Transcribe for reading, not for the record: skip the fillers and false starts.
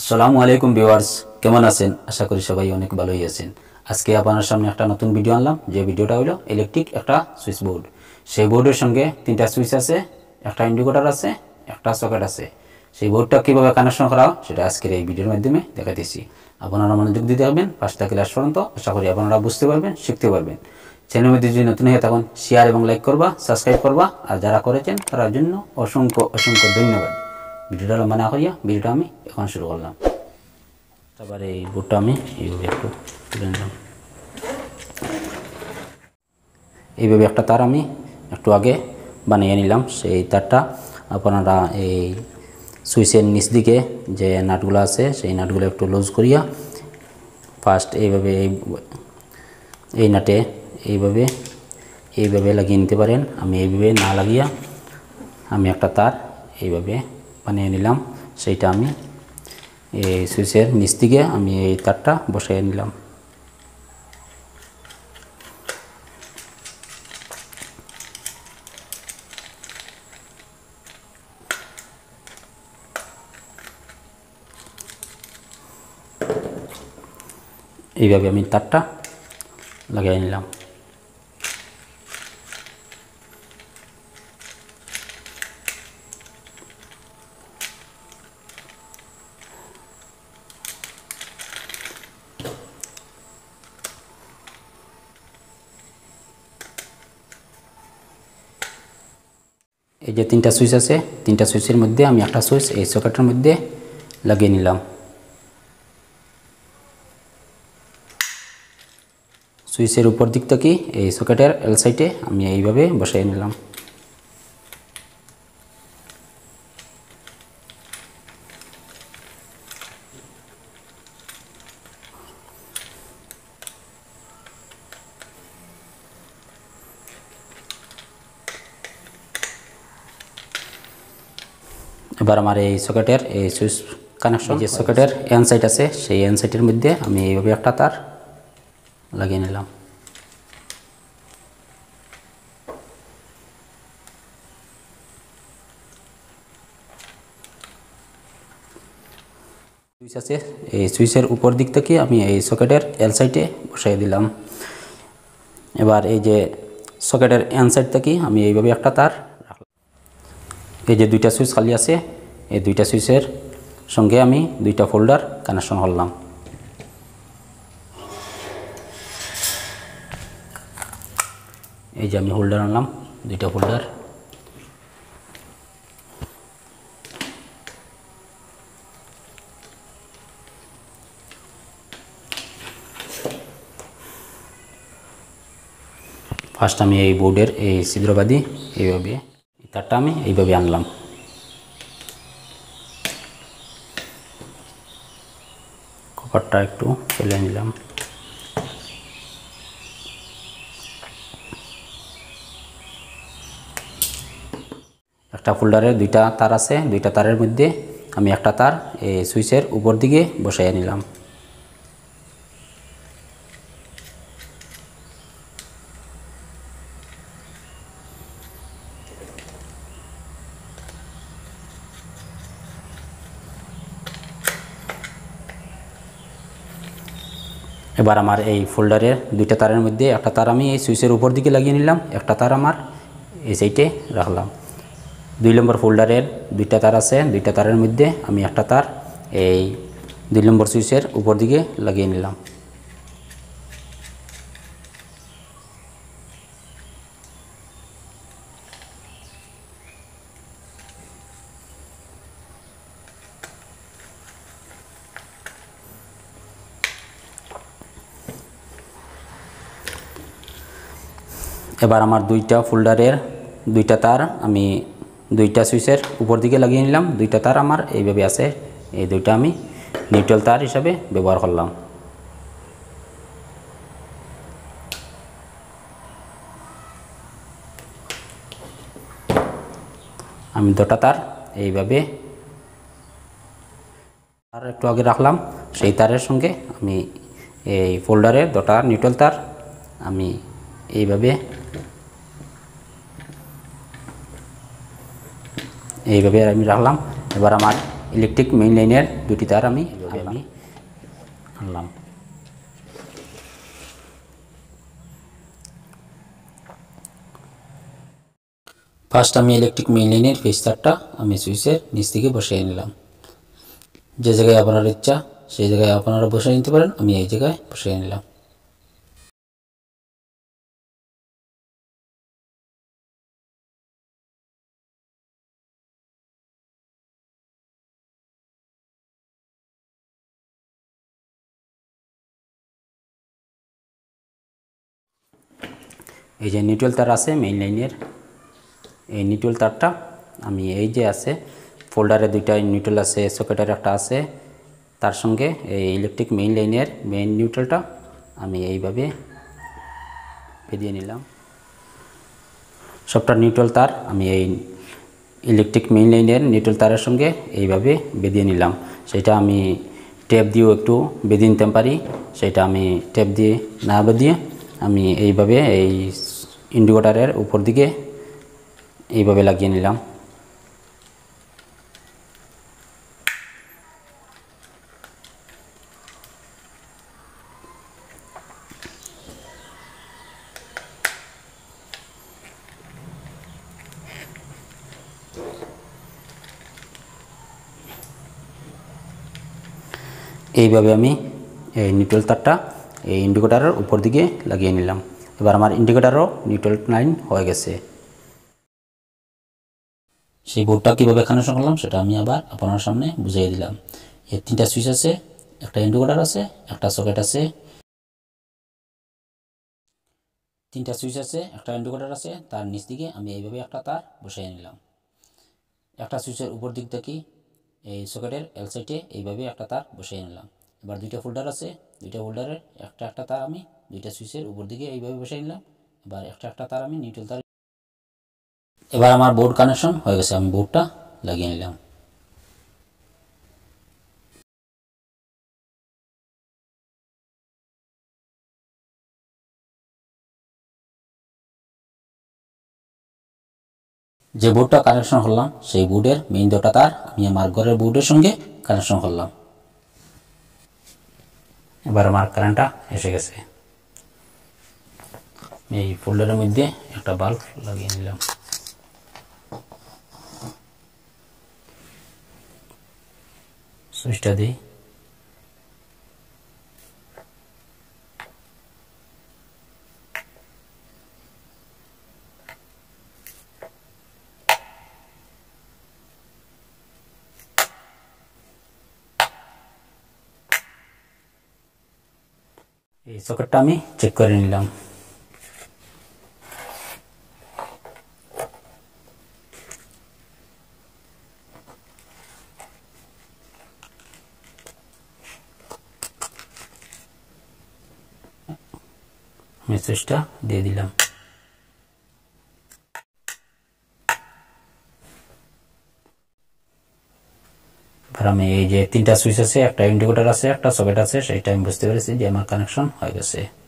আসসালামু আলাইকুম ভিউয়ার্স, কেমন আছেন? আশা করি সবাই অনেক ভালোই আছেন। আজকে আপনার সামনে একটা নতুন ভিডিও আনলাম। যে ভিডিওটা হলো ইলেকট্রিক একটা সুইচ বোর্ড। সেই বোর্ডের সঙ্গে তিনটা সুইচ আছে, একটা ইন্ডিকেটর আছে, একটা সকেট আছে। সেই বোর্ডটা কীভাবে কানেকশন করা হয় সেটা আজকের এই ভিডিওর মাধ্যমে দেখাতেছি। আপনারা মনোযোগ দিতে পারবেন ফার্স্ট থেকে লাস্ট পর্যন্ত। আশা করি আপনারা বুঝতে পারবেন, শিখতে পারবেন। চ্যানেলের মধ্যে যদি নতুন হয়ে থাকুন শেয়ার এবং লাইক করবা, সাবস্ক্রাইব করবা, আর যারা করেছেন তার জন্য অসংখ্য অসংখ্য ধন্যবাদ। ভিডিওটা লম্বা না করিয়া ভিডিওটা আমি এখন শুরু করলাম। তারপরে এই বোর্ডটা আমি এইভাবে একটু তুলে নিলাম। এইভাবে একটা তার আমি একটু আগে বানিয়ে নিলাম। সেই তারটা আপনারা এই সুইচের নিচ দিকে যে নাটগুলো আছে সেই নাটগুলো একটু লুজ করিয়া ফার্স্ট এইভাবে এই নাটে এইভাবে লাগিয়ে নিতে পারেন। আমি এইভাবে না লাগিয়া আমি একটা তার এইভাবে বানিয়ে নিলাম। সেইটা আমি এই সুইচের নিচ দিকে আমি এই তারটা বসাই নিলাম। এইভাবে আমি তারটা লাগিয়ে নিলাম। এই যে তিনটা সুইচ আছে, তিনটা সুইচের মধ্যে আমি একটা সুইচ এই সকেটের মধ্যে লাগিয়ে নিলাম। সুইচের উপর দিক থেকে এই সকেটের এল সাইডে আমি এইভাবে বসাই নিলাম। এবার আমার এই সকেটের এই সুইচ কানেকশন, যে সকেটের এন সাইড আছে সেই এন সাইডের মধ্যে আমি এইভাবে একটা তার লাগিয়ে নিলাম। সুইচ আছে, এই সুইচের উপর দিক থেকে আমি এই সকেটের এল সাইডে বসাই দিলাম। এবার এই যে সকেটের এন সাইড থেকে আমি এইভাবে একটা তার রাখলাম। এই যে দুইটা সুইচ খালি আছে, এই দুইটা সুইচের সঙ্গে আমি দুইটা ফোল্ডার কানেকশন করলাম। এই যে আমি হোল্ডার আনলাম, দুইটা হোল্ডার। ফার্স্ট আমি এই বোর্ডের এই ছিদ্রবাদী এইভাবে তারটা আমি এইভাবে আনলাম। কপারটা একটু ফেলে নিলাম। একটা ফোল্ডারের দুইটা তার আছে, দুইটা তারের মধ্যে আমি একটা তার এই সুইচের উপর দিকে বসাইয়া নিলাম। এবার আমার এই ফোল্ডারের দুইটা তারের মধ্যে একটা তার আমি এই সুইচের উপর দিকে লাগিয়ে নিলাম, একটা তার আমার এই সাইডে রাখলাম। 2 নম্বর ফোল্ডারের দুইটা তার আছে, দুইটা তারের মধ্যে আমি একটা তার এই 2 নম্বর সুইচের উপর দিকে লাগিয়ে নিলাম। এবার আমার দুইটা ফোল্ডারের দুইটা তার আমি দুইটা সুইচের উপর দিকে লাগিয়ে নিলাম। দুইটা তার আমার এইভাবে আছে, এই দুইটা আমি নিউট্রাল তার হিসাবে ব্যবহার করলাম। আমি দুটা তার এইভাবে আর একটু আগে রাখলাম, সেই তারের সঙ্গে আমি এই ফোল্ডারের দুটা নিউট্রাল তার আমি এইভাবে আমি রাখলাম। এবার আমার ইলেকট্রিক মেইন লাইনের দুটি তার আমি এইভাবে আমি আনলাম। ফার্স্ট আমি ইলেকট্রিক মেইন লাইনের ফেজ তারটা আমি সুইচের নিচ থেকে বসিয়ে নিলাম। যে জায়গায় আপনার ইচ্ছা সেই জায়গায় আপনারা বসিয়ে নিতে পারেন, আমি এই জায়গায় বসিয়ে নিলাম। এই যে নিউট্রাল তার আছে মেইন লাইনের, এই নিউট্রাল তারটা আমি এই যে আছে ফোল্ডারে দুইটা নিউট্রাল আছে, সকেটের একটা আছে, তার সঙ্গে এই ইলেকট্রিক মেইন লাইনের মেইন নিউট্রালটা আমি এইভাবে বেঁধিয়ে নিলাম। সবটা নিউট্রাল তার আমি এই ইলেকট্রিক মেইন লাইনের নিউট্রাল তারের সঙ্গে এইভাবে বেঁধিয়ে নিলাম। সেটা আমি টেপ দিয়েও একটু বেঁধে নিতে পারি, সেটা আমি টেপ দিয়ে না বেঁধিয়ে আমি এইভাবে এই ইন্ডিকেটরের উপর দিকে এইভাবে লাগিয়ে নিলাম। এইভাবে আমি এই নিউট্রাল তারটা এই ইন্ডিকেটরের উপর দিকে লাগিয়ে নিলাম। এবার আমার ইন্ডিকেটরও নিউট্রাল লাইন হয়ে গেছে। সেই বোর্ডটা কীভাবে কানেকশন করলাম সেটা আমি আবার আপনার সামনে বুঝিয়ে দিলাম। এর 3টা সুইচ আছে, একটা ইন্ডিকেটর আছে, একটা সকেট আছে, 3টা সুইচ আছে, একটা ইন্ডিকেটর আছে, তার নিচ দিকে আমি এইভাবে একটা তার বসিয়ে নিলাম। একটা সুইচের উপর দিক থেকে এই সকেটের এল সাইডে এইভাবে একটা তার বসিয়ে নিলাম। এবার 2টা ফোল্ডার আছে, 2টা ফোল্ডারের একটা তার আমি 2টা সুইচের উপর দিকে এইভাবে বসিয়ে নিলাম। এবার একটা তার আমি নিউট্রাল তার। এবার আমার বোর্ড কানেকশন হয়ে গেছে, আমি বোর্ডটা লাগিয়ে নিলাম। যে বোর্ডটা কানেকশন করলাম সেই বোর্ডের মেইন 2টা তার আমি আমার ঘরের বোর্ডের সঙ্গে কানেকশন করলাম। এবার আমার কারেন্টটা এসে গেছে। এই ফোল্ডারের মধ্যে একটা বাল্ব লাগিয়ে নিলাম। সুইচটা দিই। এই সকেটটা আমি চেক করে নিলাম। আমি সুইচটা দিয়ে দিলাম। এবার আমি এই যে 3টা সুইচ আছে, একটা ইন্ডিকেটর আছে, একটা সকেট আছে, সেইটা আমি বুঝতে পেরেছি যে আমার কানেকশন হয়ে গেছে।